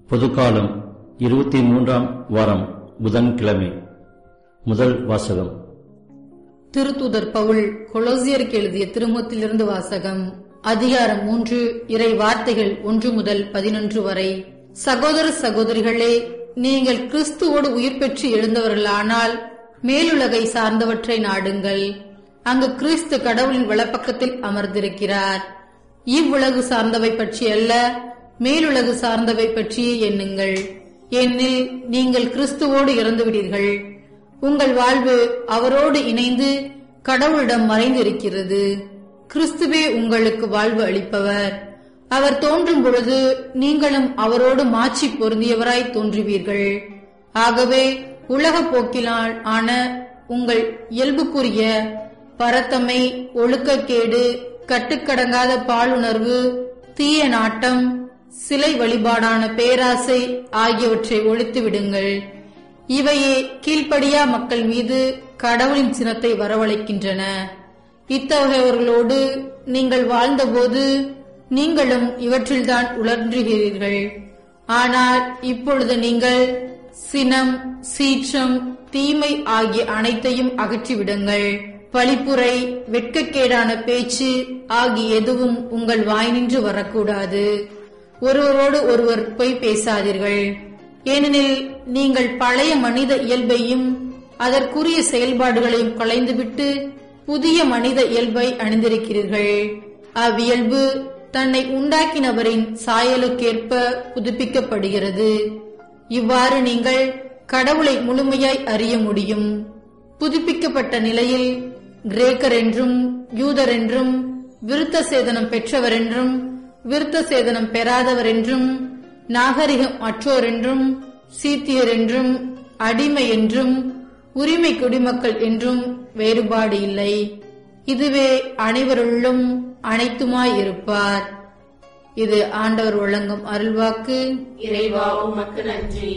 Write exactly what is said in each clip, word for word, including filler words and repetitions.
பொதுக்காலம் இருபத்தி மூன்றாம் வாரம் புதன்கிழமை. முதல் வாசகம். திருத்தூதர் பவுல் கொலோசியருக்கு எழுதிய திருமுகத்திலிருந்து வாசகம். அதிகாரம் மூன்று, இறை வார்த்தைகள் ஒன்று முதல் பதினொன்று வரை. சகோதர சகோதரிகளே, நீங்கள் கிறிஸ்துவோடு உயிர் பெற்று எழுந்தவர்களானால் மேலுலகை சார்ந்தவற்றை நாடுங்கள். அங்கு கிறிஸ்து கடவுளின் வலப்பக்கத்தில் அமர்ந்திருக்கிறார். இவ்வுலகு சார்ந்தவை பற்றி அல்ல, மேலுலகு சார்ந்தவை பற்றியே எண்ணுங்கள். ஏனெனில் நீங்கள் கிறிஸ்துவோடு இறந்துவிடீர்கள். உங்கள் வாழ்வு அவரோடு இணைந்து கடவுளிடம் மறைந்திருக்கிறது. கிறிஸ்துவே உங்களுக்கு வாழ்வு அளிப்பவர். அவர் தோன்றும் பொழுது நீங்களும் அவரோடு மாட்சி பொருந்தியவராய் தோன்றுவீர்கள். ஆகவே உலக போக்கினால் ஆன உங்கள் இயல்புக்குரிய பரத்தமை, ஒழுக்கக்கேடு, கட்டுக்கடங்காத பாலுணர்வு, தீய நாட்டம், சிலை வழிபாடான பேராசை ஆகியவற்றை ஒழித்து விடுங்கள். இவையே கீழ்ப்படியா மக்கள் மீது கடவுளின் சினத்தை வரவழைக்கின்றன. இத்தகையவர்களோடு நீங்கள் வாழ்ந்தபோது நீங்களும் இவற்றில்தான் உழன்றுகிறீர்கள். ஆனால் இப்பொழுது நீங்கள் சினம், சீற்றம், தீமை ஆகிய அனைத்தையும் அகற்றிவிடுங்கள். பழிப்புரை, வெட்கக்கேடான பேச்சு ஆகிய எதுவும் உங்கள் வாய் நின்று வரக்கூடாது. ஒருவரோடு ஒருவர் பொய் பேசாதீர்கள். ஏனெனில் நீங்கள் பழைய மனித இயல்பையும் அதற்குரிய செயல்பாடுகளையும் களைந்துவிட்டு புதிய மனித இயல்பை அணிந்திருக்கிறீர்கள். அவ்வியல்பு தன்னை உண்டாக்கினவரின் சாயலுக்கேற்ப புதுப்பிக்கப்படுகிறது. இவ்வாறு நீங்கள் கடவுளை முழுமையாய் அறிய முடியும். புதுப்பிக்கப்பட்ட நிலையில் கிரேக்கர் என்றும் யூதர் என்றும், விருத்த சேதனம் பெற்றவர் என்றும் விருத்த சேதனம் பெறாதவர் என்றும், நாகரிகம் அற்றோர் என்றும், சீத்தியர் என்றும், அடிமை என்றும், உரிமை குடிமக்கள் என்றும் வேறுபாடு இல்லை. இதுவே அனைவருள்ளும் அனைத்துமாயிருப்பார். இது ஆண்டவர் வழங்கும் அருள்வாக்கு. இறைவா, உமக்கு நன்றி.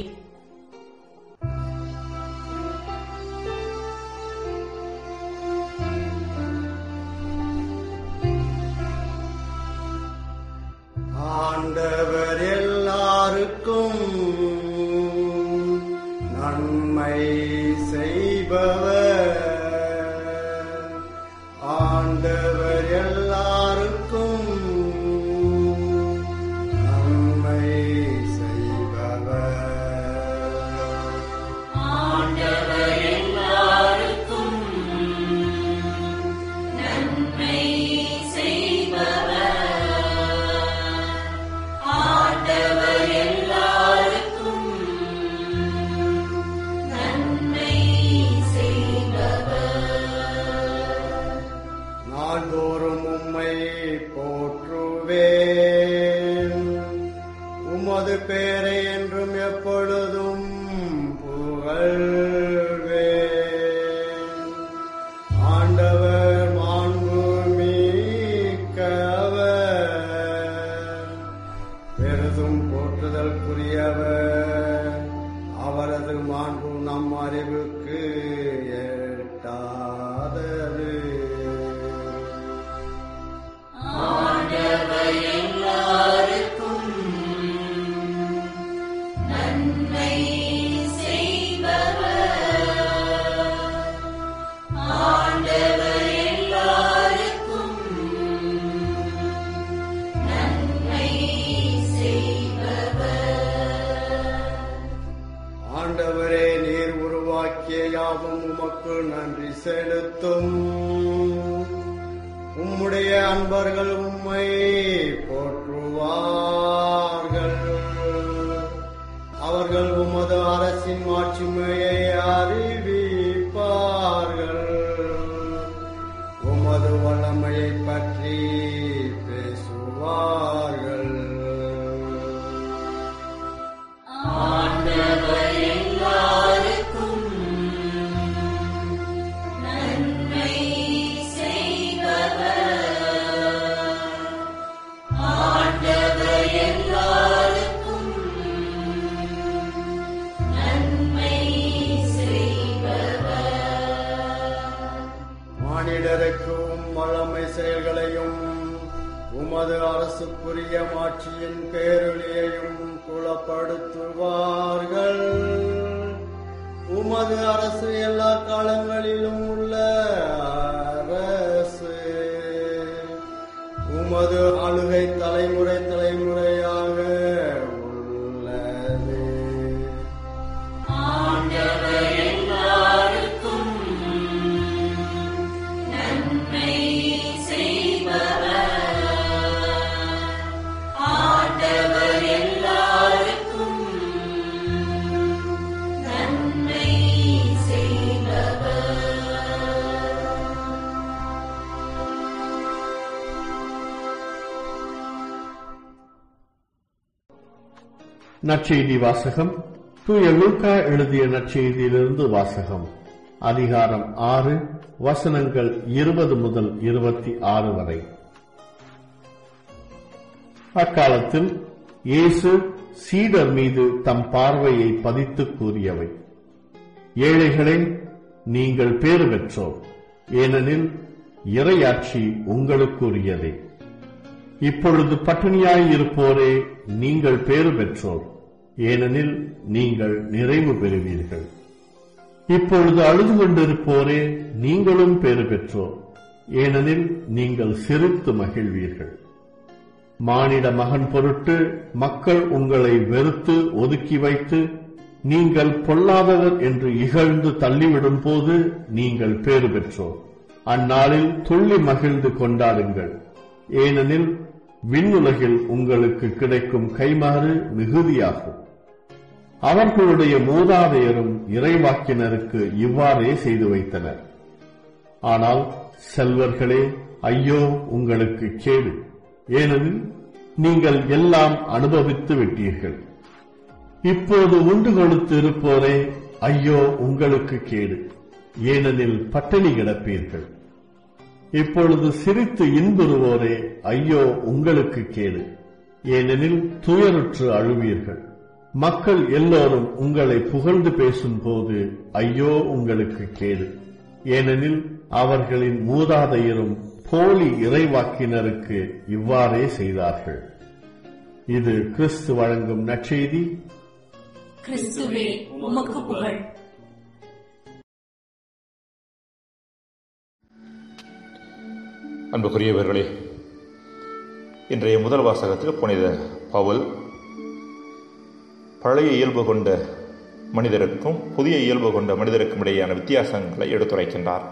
ஆண்டவர் எல்லாருக்கும் நன்மை செய்பவர். ஆண்டவர் எல்லாருக்கும் நன்மை செய்பவர். ஆண்டவர் எல்லாருக்கும் நன்மை செய்பவர். ஆண்டவர் எல்லாருக்கும் நன்மை செய்பவர். நாள்தோறும் உம்மை போற்றுவேன், உமது பேரை என்றும் எப்பொழுதும் புகழ்வேன். ஆண்டவர் மாண்பு மிக்கவர், பெரிதும் போற்றுதற்குரியவர். அவரது மாண்பு நம் அறிவுக்கு எட்டாதது. ஆண்டவர் எல்லாருக்கும் நன்மை செய்பவர். ஆண்டவர் எல்லாருக்கும் நன்மை செய்பவர். ஆண்டவரே, நீர் உருவாக்கிய யாவும் உமக்கு நன்றி செலுத்தும். உம்முடைய அன்பர்கள் உம்மை போற்றுவார்கள். அவர்கள் உமது அரசின் மாட்சிமையை அறிவிப்பார்கள். உமது வல்லமையை பற்றி பேசுவார்கள். ஆண்டவர் எல்லாருக்கும் நன்மை செய்பவர். ஆண்டவர் எல்லாருக்கும் நன்மை செய்பவர். உமது அரசுக்குரிய மாட்சியின் பேரொளியையும் புலப்படுத்துவார்கள். உமது அரசு எல்லா காலங்களிலும் உள்ள அரசு. உமது ஆளுகை தலைமுறை தலைமுறையாக உள்ளது. ஆண்டவர் எல்லாருக்கும் நன்மை செய்பவர். ஆண்டவர் எல்லாருக்கும் நன்மை செய்பவர். நற்செய்தி வாசகம். தூய லூக்கா எழுதிய நற்செய்தியிலிருந்து வாசகம். அதிகாரம் ஆறு, வசனங்கள் இருபது முதல் இருபத்தி ஆறு வரை. அக்காலத்தில் இயேசு சீடர் மீது தம் பார்வையை பதித்து கூறியவை: ஏழைகளே, நீங்கள் பேறு பெற்றோர், ஏனெனில் இறையாட்சி உங்களுக்குரியதே. இப்பொழுது பட்டினியாயிருப்போரே, நீங்கள் பேறு பெற்றோர், ஏனெனில் நீங்கள் நிறைவு பெறுவீர்கள். இப்பொழுது அழுது கொண்டிருப்போரே, நீங்களும் பேறு பெற்றோர், ஏனெனில் நீங்கள் சிரித்து மகிழ்வீர்கள். மானிட மகன் பொருட்டு மக்கள் உங்களை வெறுத்து ஒதுக்கி வைத்து நீங்கள் பொல்லாதவர் என்று இகழ்ந்து தள்ளிவிடும் போது நீங்கள் பேறு பெற்றோர். அந்நாளில் துள்ளி மகிழ்ந்து கொண்டாடுங்கள், ஏனெனில் விண்ணுலகில் உங்களுக்கு கிடைக்கும் கைமாறு மிகுதியாகும். அவர்களுடைய மூதாதையரும் இறைவாக்கினருக்கு இவ்வாறே செய்து வைத்தனர். ஆனால் செல்வர்களே, ஐயோ உங்களுக்கு கேடு, ஏனெனில் நீங்கள் எல்லாம் அனுபவித்து விட்டீர்கள். இப்போது உண்டு கொழுத்து இருப்போரே, ஐயோ உங்களுக்கு கேடு, ஏனெனில் பட்டினி கிடப்பீர்கள். இப்பொழுது சிரித்து இன்புறுவோரே, ஐயோ உங்களுக்கு கேடு, ஏனெனில் துயருற்று அழுவீர்கள். மக்கள் எல்லோரும் உங்களை புகழ்ந்து பேசும் போது ஐயோ உங்களுக்கு கேடு, ஏனெனில் அவர்களின் மூதாதையரும் போலி இறைவாக்கினருக்கு இவ்வாறே செய்தார்கள். இது கிறிஸ்து வழங்கும் நற்செய்தி. கிறிஸ்துவே, உமக்கு புகழ். அன்புக்குரியவர்களே, இன்றைய முதல் வாசகத்தில் புனித பவுல் பழைய இயல்பு கொண்ட மனிதருக்கும் புதிய இயல்பு கொண்ட மனிதருக்கும் இடையேயான வித்தியாசங்களை எடுத்துரைக்கின்றார்.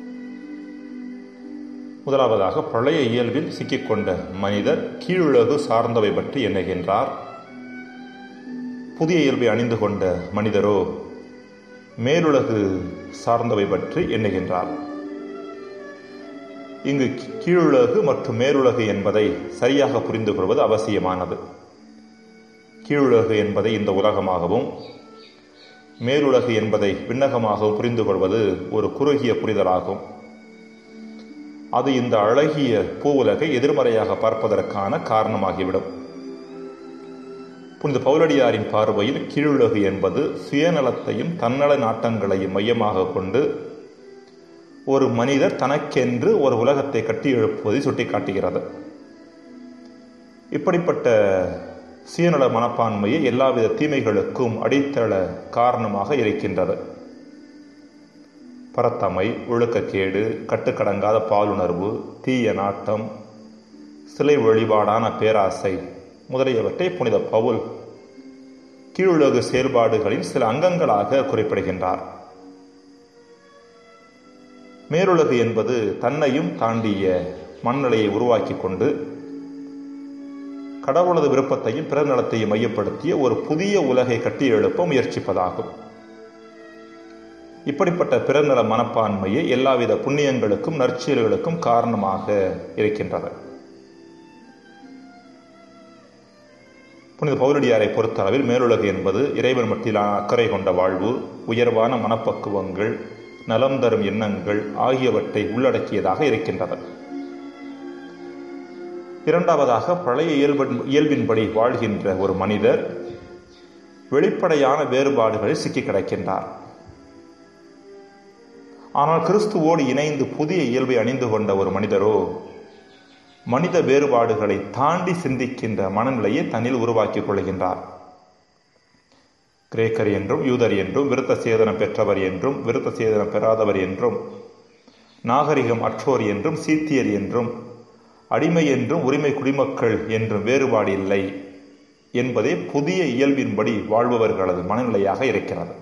முதலாவதாக, பழைய இயல்பில் சிக்கிக்கொண்ட மனிதர் கீழுலகு சார்ந்தவை பற்றி எண்ணுகின்றார். புதிய இயல்பை அணிந்து கொண்ட மனிதரோ மேலுலகு சார்ந்தவை பற்றி எண்ணுகின்றார். இங்கு கீழுலகு மற்றும் மேலுலகு என்பதை சரியாக புரிந்து கொள்வது அவசியமானது. கீழுலகு என்பதை இந்த உலகமாகவும் மேலுலகு என்பதை விண்ணகமாகவும் புரிந்து கொள்வது ஒரு குறுகிய புரிதலாகும். அது இந்த அழகிய பூவுலகை எதிர்மறையாக பார்ப்பதற்கான காரணமாகிவிடும். புனித பவுலடியாரின் பார்வையில் கீழுலகு என்பது சுயநலத்தையும் தன்னல நாட்டங்களையும் மையமாக கொண்டு ஒரு மனிதர் தனக்கென்று ஒரு உலகத்தை கட்டி எழுப்புவதை சுட்டிக்காட்டுகிறது. இப்படிப்பட்ட சுயநல மனப்பான்மையை எல்லாவித தீமைகளுக்கும் அடித்தள காரணமாக இருக்கின்றது. பரத்தமை, ஒழுக்கக்கேடு, கட்டுக்கடங்காத பாலுணர்வு, தீய நாட்டம், சிலை வழிபாடான பேராசை முதலியவற்றை புனித பவுல் கீழுலகு செயல்பாடுகளின் சில அங்கங்களாக குறிப்பிடுகின்றார். மேலுலகு என்பது தன்னையும் தாண்டிய மனநிலையை உருவாக்கி கொண்டு கடவுளது விருப்பத்தையும் பிற நலத்தையும் மையப்படுத்திய ஒரு புதிய உலகை கட்டி எழுப்ப முயற்சிப்பதாகும். இப்படிப்பட்ட பிறநல மனப்பான்மையை எல்லாவித புண்ணியங்களுக்கும் நற்செயல்களுக்கும் காரணமாக இருக்கின்றது. புனித பவுலடியாரை பொறுத்தளவில் மேலுலகு என்பது இறைவன் மட்டிலான அக்கறை கொண்ட வாழ்வு, உயர்வான மனப்பக்குவங்கள், நலம் தரும் எண்ணங்கள் ஆகியவற்றை உள்ளடக்கியதாக இருக்கின்றது. இரண்டாவதாக, பழைய இயல்பின் இயல்பின்படி வாழ்கின்ற ஒரு மனிதர் வெளிப்படையான வேறுபாடுகளில் சிக்கி கிடக்கின்றார். ஆனால் கிறிஸ்துவோடு இணைந்து புதிய இயல்பை அணிந்து கொண்ட ஒரு மனிதரோ மனித வேறுபாடுகளை தாண்டி சிந்திக்கின்ற மனநிலையை தன்னில் உருவாக்கிக் கொள்கின்றார். கிரேக்கர் என்றும் யூதர் என்றும், விருத்த சேதனம் பெற்றவர் என்றும் விருத்த சேதனம் பெறாதவர் என்றும், நாகரிகம் அற்றோர் என்றும் சீத்தியர் என்றும், அடிமை என்றும் உரிமை குடிமக்கள் என்றும் வேறுபாடு இல்லை என்பதே புதிய இயல்பின்படி வாழ்பவர்களது மனநிலையாக இருக்கிறது.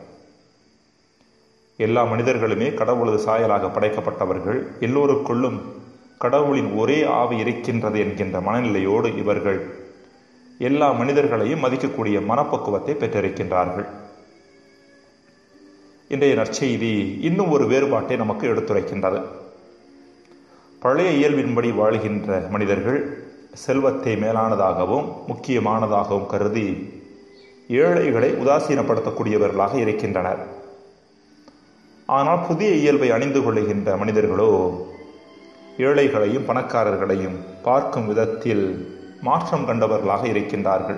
எல்லா மனிதர்களுமே கடவுளது சாயலாக படைக்கப்பட்டவர்கள், எல்லோருக்குள்ளும் கடவுளின் ஒரே ஆவி இருக்கின்றது என்கின்ற மனநிலையோடு இவர்கள் எல்லா மனிதர்களையும் மதிக்கக்கூடிய மனப்பக்குவத்தை பெற்றிருக்கின்றார்கள். இன்றைய நற்செய்தி இன்னும் ஒரு வேறுபாட்டை நமக்கு எடுத்துரைக்கின்றது. பழைய இயல்பின்படி வாழ்கின்ற மனிதர்கள் செல்வத்தை மேலானதாகவும் முக்கியமானதாகவும் கருதி ஏழைகளை உதாசீனப்படுத்தக்கூடியவர்களாக இருக்கின்றனர். ஆனால் புதிய இயல்பை அணிந்து கொள்ளுகின்ற மனிதர்களோ ஏழைகளையும் பணக்காரர்களையும் பார்க்கும் விதத்தில் மாற்றம் கண்டவர்களாக இருக்கின்றார்கள்.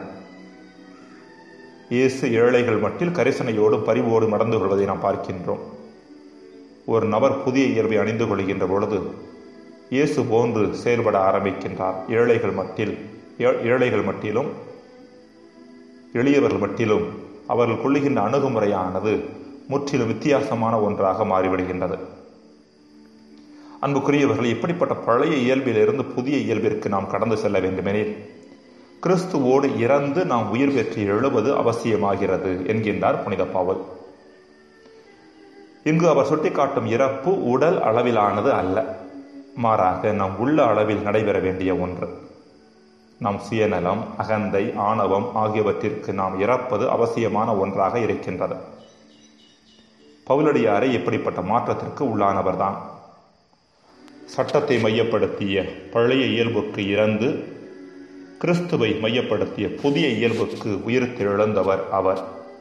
இயேசு ஏழைகள் மட்டில் கரிசனையோடு பரிவோடு நடந்து கொள்வதை நாம் பார்க்கின்றோம். ஒரு நபர் புதிய இயல்பை அணிந்து கொள்கின்ற பொழுது இயேசு போன்று செயல்பட ஆரம்பிக்கின்றார். ஏழைகள் மட்டில் ஏழைகள் மட்டிலும் எளியவர்கள் மட்டிலும் அவர்கள் கொள்ளுகின்ற அணுகுமுறையானது முற்றிலும் வித்தியாசமான ஒன்றாக மாறிவிடுகின்றது. அன்புக்குரியவர்கள், இப்படிப்பட்ட பழைய இயல்பிலிருந்து புதிய இயல்பிற்கு நாம் கடந்து செல்ல வேண்டுமெனில் கிறிஸ்துவோடு இறந்து நாம் உயிர் பெற்று எழுவது அவசியமாகிறது என்கின்றார் புனித பவுல். இங்கு அவர் சுட்டிக்காட்டும் இறப்பு உடல் அளவிலானது அல்ல, மாறாக நாம் உள்ள அளவில் நடைபெற வேண்டிய ஒன்று. நம் சுயநலம், அகந்தை, ஆணவம் ஆகியவற்றிற்கு நாம் இறப்பது அவசியமான ஒன்றாக இருக்கின்றது. பவுலடியாரை இப்படிப்பட்ட மாற்றத்திற்கு உள்ளானவர்தான். சட்டத்தை மையப்படுத்திய பழைய இயல்புக்கு இறந்து கிறிஸ்துவை மையப்படுத்திய புதிய இயல்புக்கு உயிர்த்தெழுந்தவர் அவர்.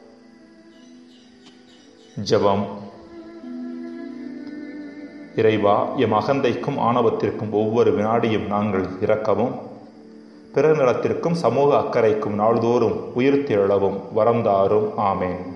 ஜெபம். இறைவா, எம் அகந்தைக்கும் ஆணவத்திற்கும் ஒவ்வொரு வினாடியும் நாங்கள் இறக்கவும், பிறர் நலத்திற்கும் சமூக அக்கறைக்கும் நாள்தோறும் உயிர்த்தெழவும் வரம் தாரும். ஆமேன்.